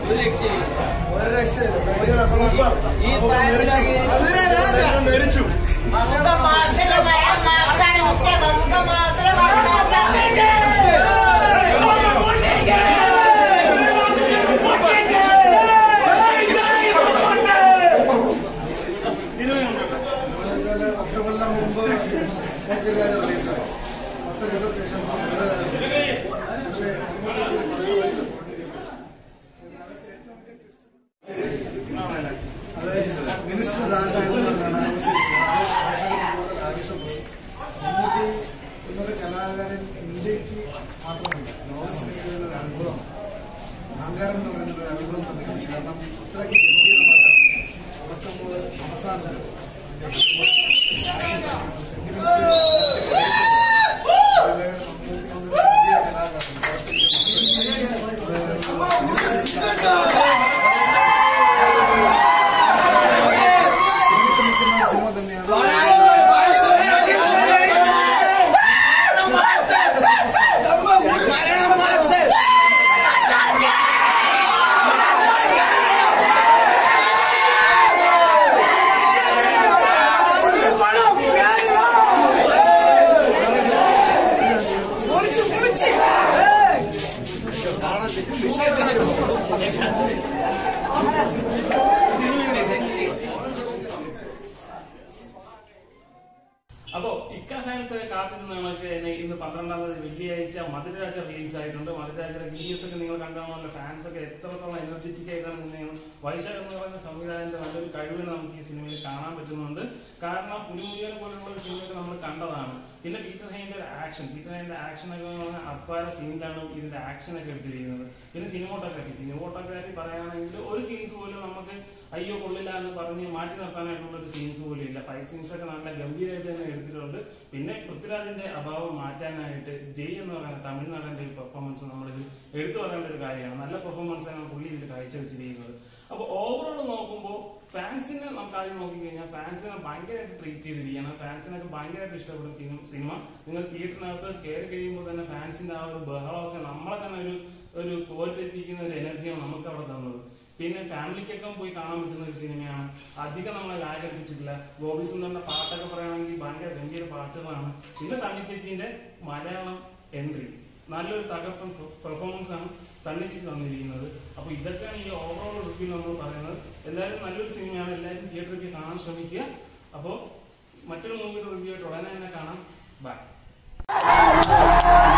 കലാകാരൻ ഇന്ത്യക്ക് മാത്രമല്ല ലോകസിനിമയിലുള്ള ഒരു അത്ഭുതം അഹങ്കാരം എന്ന് പറയുന്ന ഒരു അത്ഭുതം തന്നെയാണ്. കാരണം അത്രയ്ക്ക് ഗംഭീരമായിട്ടാണ് തുടക്കം മുതൽ അവസാനം സിനിമ തന്നെയാണ്. അപ്പോൾ ഇക്ക ഫാൻസ് കാത്തിരുന്ന നമുക്ക് തന്നെ ഇന്ന് 12-ാം തീയതി വെള്ളിയാഴ്ച മധുരരാജ റിലീസ് ആയിട്ടുണ്ട്. മധുരരാജയുടെ വീഡിയോസ് ഒക്കെ നിങ്ങൾ കണ്ടാണല്ലോ. ഫാൻസ് ഒക്കെ എത്രത്തോളം എനർജറ്റിക് ആയിട്ടാണ് നിന്നെയാണ്. വൈശാഖ് എന്ന് പറയുന്ന സംവിധായകന്റെ നല്ലൊരു കഴിവിനെ നമുക്ക് ഈ സിനിമയിൽ കാണാൻ പറ്റുന്നുണ്ട്. കാരണം പുലിമുരുകൻ പോലുള്ള ഒരു സിനിമയൊക്കെ നമ്മൾ കണ്ടതാണ്. പിന്നെ പീറ്റർ ഹൈൻ്റെ ആക്ഷൻ ഒക്കെ അപ്പാര സീനിലാണ് ഇതിന്റെ ആക്ഷൻ ഒക്കെ എടുത്തിരിക്കുന്നത്. പിന്നെ സിനിമോട്ടോഗ്രാഫി പറയുകയാണെങ്കിൽ ഒരു സീൻസ് പോലും നമുക്ക് അയ്യോ കൊള്ളില്ല എന്ന് പറഞ്ഞ് മാറ്റി നിർത്താനായിട്ടുള്ള ഒരു സീൻസ് പോലും ഇല്ല. ഫൈറ്റ് സീൻസ് ഒക്കെ നല്ല ഗംഭീരമായിട്ട് തന്നെ എടുത്തിട്ടുണ്ട്. പിന്നെ പൃഥ്വിരാജിന്റെ അഭാവം മാറ്റാനായിട്ട് ജയ് എന്ന് പറയുന്ന തമിഴ്നാടിന്റെ ഒരു പെർഫോമൻസ് നമ്മളിത് എടുത്തു പറയേണ്ട ഒരു കാര്യമാണ്. നല്ല പെർഫോമൻസാണ് പുള്ളി ഇതിൽ കാഴ്ചവെച്ചിരിക്കുന്നത്. അപ്പോൾ ഓവറോൾ നോക്കുമ്പോൾ ഫാൻസിനെ നമുക്ക് ആദ്യം നോക്കിക്കഴിഞ്ഞാൽ ഫാൻസിനെ ഭയങ്കരമായിട്ട് ട്രീറ്റ് ചെയ്തിരിക്കുകയാണ്. ഫാൻസിനൊക്കെ ഭയങ്കരമായിട്ട് ഇഷ്ടപ്പെടും സിനിമ. നിങ്ങൾ തിയേറ്ററിനകത്ത് കയറി കഴിയുമ്പോൾ തന്നെ ഫാൻസിന്റെ ആ ഒരു ബഹളമൊക്കെ നമ്മളെ തന്നെ ഒരു കോരിപ്പിക്കുന്ന ഒരു എനർജിയാണ് നമുക്ക് അവിടെ തന്നത്. പിന്നെ ഫാമിലിക്കൊക്കെ പോയി കാണാൻ പറ്റുന്ന ഒരു സിനിമയാണ്. അധികം നമ്മളെ ലാഗ് അടിപ്പിച്ചിട്ടില്ല. ഗോപി സുന്ദറിന്റെ പാട്ടൊക്കെ പറയുകയാണെങ്കിൽ ഭയങ്കര ഗംഭീര പാട്ടുകളാണ്. പിന്നെ സണ്ണി ചേച്ചിന്റെ മലയാളം എൻട്രി നല്ലൊരു തകർപ്പൻ പെർഫോമൻസ് ആണ് സണ്ണി ചേച്ചി വന്നിരിക്കുന്നത്. അപ്പൊ ഇതൊക്കെയാണ് ഈ ഓവറോൾ റിവ്യൂ നമ്മൾ പറയുന്നത്. എന്തായാലും നല്ലൊരു സിനിമയാണ്. എല്ലാവരും തിയേറ്ററിലേക്ക് കാണാൻ ശ്രമിക്കുക. അപ്പോൾ മറ്റൊരു മൂവിയുടെ റിവ്യൂ ആയിട്ട് ഉടനെ തന്നെ കാണാം. ബൈ.